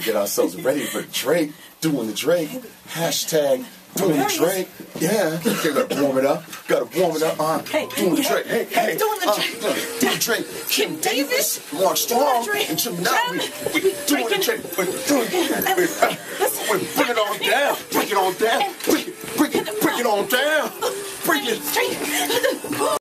to get ourselves ready for Drake, doing the Drake, hashtag doing the Drake. Yeah, gotta warm it up. Doing the Drake. Hey, doing the Drake. Kim Davis, Mark Strong, and Jim Now. We doing the Drake. We're bring it on down. Bring it on down. Bring it on down. Bring it.